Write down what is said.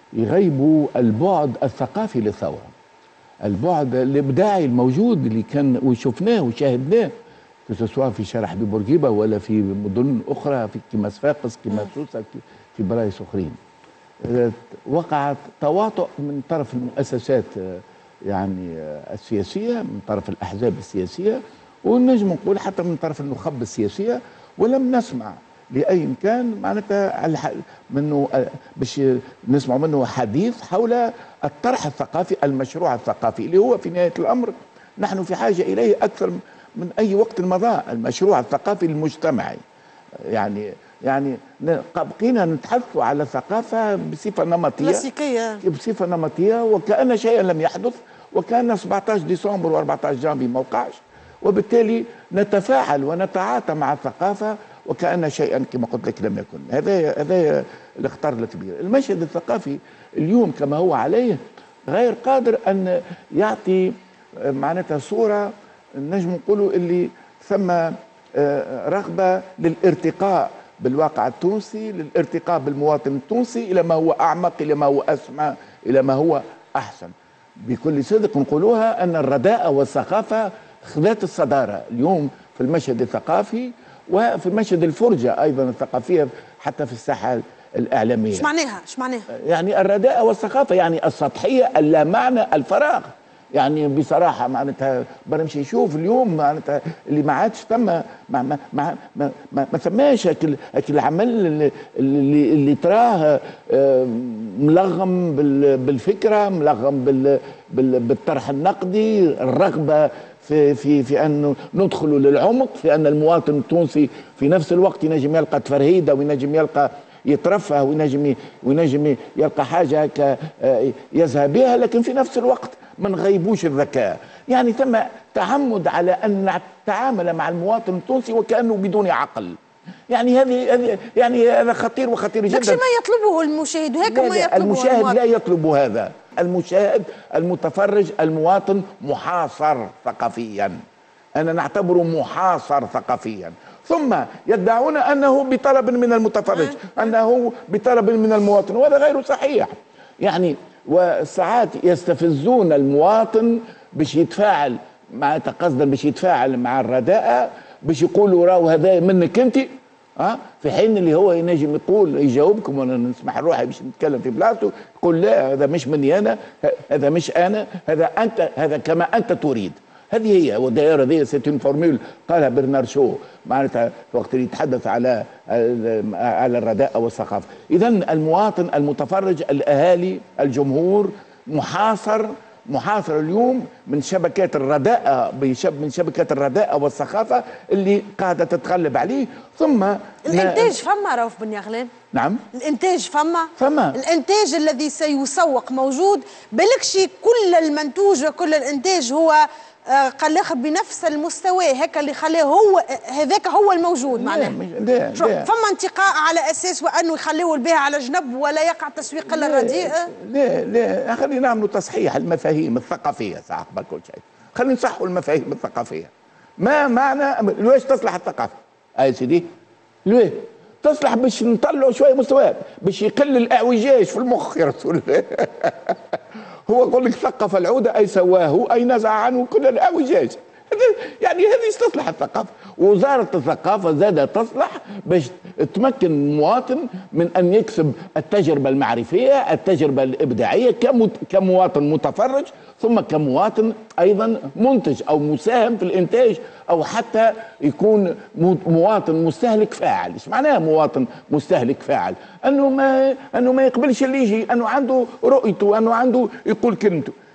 يغيبوا البعد الثقافي للثوره، البعد الابداعي الموجود اللي كان وشفناه وشاهدناه سواء في شارع حبيب بورقيبه ولا في مدن اخرى في كما صفاقس كما سوسه في برايس اخرين. وقعت تواطؤ من طرف المؤسسات يعني السياسيه، من طرف الاحزاب السياسيه، ونجم نقول حتى من طرف النخب السياسيه، ولم نسمع لاي كان معناتها منه باش نسمع منه حديث حول الطرح الثقافي، المشروع الثقافي اللي هو في نهايه الامر نحن في حاجه اليه اكثر من اي وقت مضى، المشروع الثقافي المجتمعي. يعني بقينا نتحدث على الثقافه بصفه نمطيه كلاسيكيه، بصفه نمطيه، وكأن شيئا لم يحدث، وكان 17 ديسمبر و14 جانفي ما وقعش، وبالتالي نتفاعل ونتعاطى مع الثقافه وكأن شيئا كما قلت لك لم يكن. هذا الخطر الكبير. المشهد الثقافي اليوم كما هو عليه غير قادر ان يعطي معناتها صوره نجم نقولوا اللي ثم رغبه للارتقاء بالواقع التونسي، للارتقاء بالمواطن التونسي الى ما هو اعمق، الى ما هو اسمى، الى ما هو احسن. بكل صدق نقولوها ان الرداءة والثقافه خذت الصداره اليوم في المشهد الثقافي وفي مشهد الفرجه ايضا الثقافيه حتى في الساحه الاعلاميه. ايش معناها؟ ايش معناها؟ يعني الرداءة والثقافه يعني السطحيه اللا معنى، الفراغ. يعني بصراحه معناتها برمشي يشوف اليوم معناتها اللي ما عادش ثم ما ثماش العمل اللي تراه ملغم بالفكره، ملغم بالطرح النقدي، الرغبه في ان ندخلوا للعمق، في ان المواطن التونسي في نفس الوقت ينجم يلقى تفرهيده وينجم يلقى يترفه وينجم يلقى حاجه يذهب بها، لكن في نفس الوقت ما نغيبوش الذكاء. يعني ثم تعمد على ان نتعامل مع المواطن التونسي وكانه بدون عقل. يعني هذا خطير وخطير جدا. لكن ما يطلبه المشاهد، وهيك ما يطلبه المشاهد المواطن. لا يطلب هذا. المشاهد المتفرج المواطن محاصر ثقافيا، أنا نعتبره محاصر ثقافيا، ثم يدعون أنه بطلب من المتفرج، أنه بطلب من المواطن، وهذا غير صحيح. يعني وساعات يستفزون المواطن باش يتفاعل مع قصدا باش يتفاعل مع الرداءة، باش يقولوا راهو هذا منك انت، في حين اللي هو ينجم يقول يجاوبكم، وانا نسمح روحي باش نتكلم في بلاصتو، يقول لا هذا مش مني انا، هذا مش انا، هذا انت، هذا كما انت تريد. هذه هي، والدائره هذه سيت اون فورمول قالها برنار شو معناتها وقت اللي يتحدث على الرداءة والثقافه. اذا المواطن المتفرج، الاهالي، الجمهور محاصر اليوم من شبكات الرداءة، من شبكات الرداءة والثقافة اللي قاعدة تتغلب عليه. ثم الإنتاج فما رؤوف بن يغلان؟ نعم، الإنتاج فما الإنتاج الذي سيسوق موجود، بالكشي كل المنتوج وكل الإنتاج هو قال بنفس المستوى، هيك اللي خلاه هو هذاك هو الموجود معناها. فما انتقاء على اساس وانه يخليوا البيع على جنب ولا يقع تسويق للرديء. لا خلينا نعملوا تصحيح المفاهيم الثقافيه صح كل شيء، خلينا نصحوا المفاهيم الثقافيه. ما معنى ليش تصلح الثقافه؟ يا سيدي ليه؟ تصلح باش نطلعوا شويه مستوى، باش يقل الاعوجاج في المخ يا رسول الله. هو يقول لك ثقف العودة أي سواه أي نزع عنه كل الأعوجاج. يعني هذه تصلح الثقافة. وزارة الثقافة زادة تصلح باش تمكن المواطن من أن يكسب التجربة المعرفية، التجربة الإبداعية كمواطن متفرج، ثم كمواطن أيضا منتج أو مساهم في الإنتاج، أو حتى يكون مواطن مستهلك فاعل. إيش معناه مواطن مستهلك فاعل؟ أنه ما يقبلش اللي يجي، أنه عنده رؤيته، أنه عنده يقول كلمته.